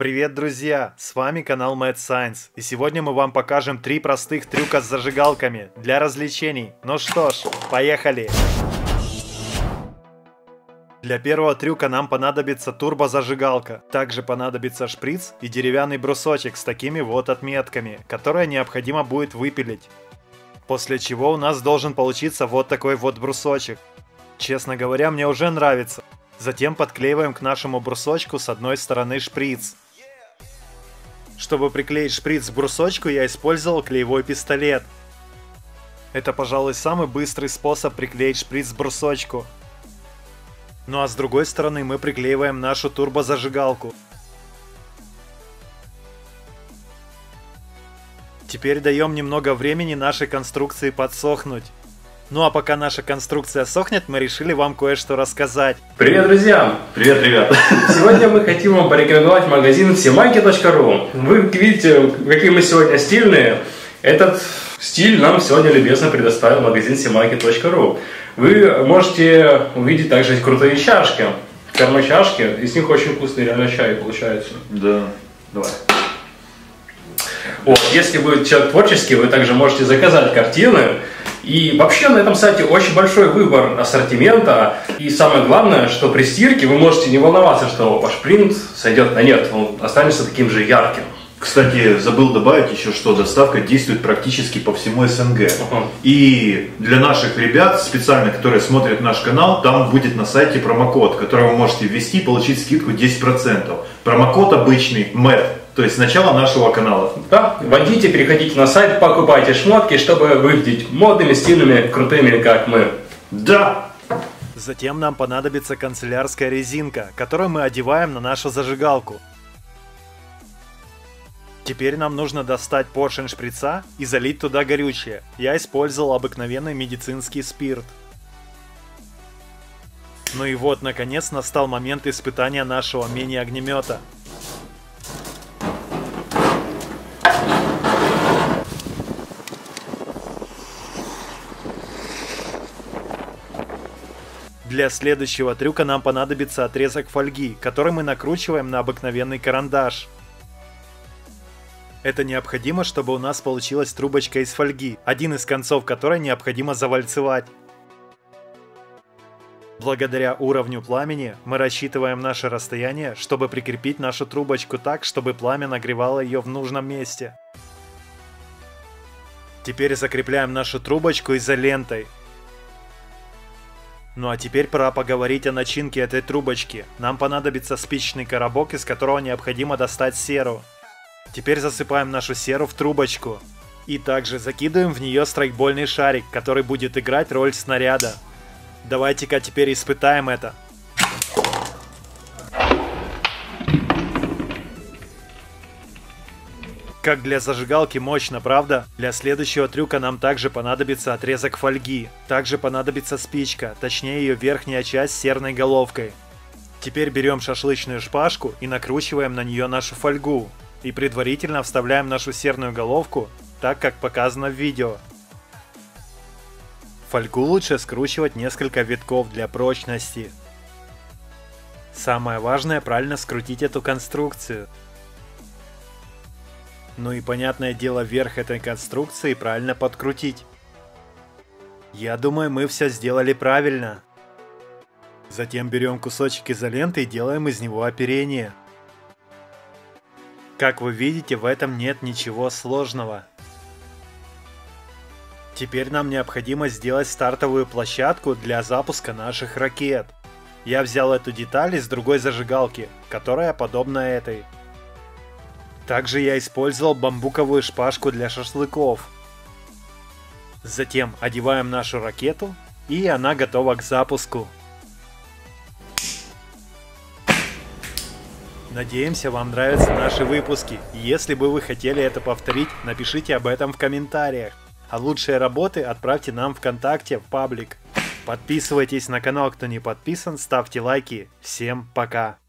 Привет, друзья! С вами канал Mad Science, и сегодня мы вам покажем 3 простых трюка с зажигалками для развлечений. Ну что ж, поехали! Для первого трюка нам понадобится турбозажигалка. Также понадобится шприц и деревянный брусочек с такими вот отметками, которые необходимо будет выпилить. После чего у нас должен получиться вот такой вот брусочек. Честно говоря, мне уже нравится. Затем подклеиваем к нашему брусочку с одной стороны шприц. Чтобы приклеить шприц к брусочку, я использовал клеевой пистолет. Это, пожалуй, самый быстрый способ приклеить шприц к брусочку. Ну а с другой стороны мы приклеиваем нашу турбозажигалку. Теперь даем немного времени нашей конструкции подсохнуть. Ну а пока наша конструкция сохнет, мы решили вам кое-что рассказать. Привет, друзья! Привет, ребят! Сегодня мы хотим вам порекомендовать магазин всемайки.ру. Вы видите, какие мы сегодня стильные. Этот стиль нам сегодня любезно предоставил магазин всемайки.ру. Вы можете увидеть также крутые чашки, термочашки. Из них очень вкусный реально чай получается. Да. Давай. Вот, если вы человек творческий, вы также можете заказать картины. И вообще на этом сайте очень большой выбор ассортимента. И самое главное, что при стирке вы можете не волноваться, что ваш принт сойдет на нет. Он останется таким же ярким. Кстати, забыл добавить еще, что доставка действует практически по всему СНГ. И для наших ребят, специально, которые смотрят наш канал, там будет на сайте промокод, который вы можете ввести и получить скидку 10%. Промокод обычный MAD. То есть начало нашего канала. Да, вводите, переходите на сайт, покупайте шмотки, чтобы выглядеть модными, стильными, крутыми, как мы. Да! Затем нам понадобится канцелярская резинка, которую мы одеваем на нашу зажигалку. Теперь нам нужно достать поршень шприца и залить туда горючее. Я использовал обыкновенный медицинский спирт. Ну и вот, наконец, настал момент испытания нашего мини-огнемета. Для следующего трюка нам понадобится отрезок фольги, который мы накручиваем на обыкновенный карандаш. Это необходимо, чтобы у нас получилась трубочка из фольги, один из концов которой необходимо завальцевать. Благодаря уровню пламени мы рассчитываем наше расстояние, чтобы прикрепить нашу трубочку так, чтобы пламя нагревало ее в нужном месте. Теперь закрепляем нашу трубочку изолентой. Ну а теперь пора поговорить о начинке этой трубочки. Нам понадобится спичечный коробок, из которого необходимо достать серу. Теперь засыпаем нашу серу в трубочку. И также закидываем в нее страйкбольный шарик, который будет играть роль снаряда. Давайте-ка теперь испытаем это. Как для зажигалки мощно, правда? Для следующего трюка нам также понадобится отрезок фольги. Также понадобится спичка, точнее ее верхняя часть с серной головкой. Теперь берем шашлычную шпажку и накручиваем на нее нашу фольгу. И предварительно вставляем нашу серную головку, так как показано в видео. Фольгу лучше скручивать несколько витков для прочности. Самое важное правильно скрутить эту конструкцию. Ну и понятное дело, верх этой конструкции правильно подкрутить. Я думаю, мы все сделали правильно. Затем берем кусочек изоленты и делаем из него оперение. Как вы видите, в этом нет ничего сложного. Теперь нам необходимо сделать стартовую площадку для запуска наших ракет. Я взял эту деталь из другой зажигалки, которая подобна этой. Также я использовал бамбуковую шпажку для шашлыков. Затем одеваем нашу ракету, и она готова к запуску. Надеемся, вам нравятся наши выпуски. Если бы вы хотели это повторить, напишите об этом в комментариях. А лучшие работы отправьте нам ВКонтакте в паблик. Подписывайтесь на канал, кто не подписан, ставьте лайки. Всем пока!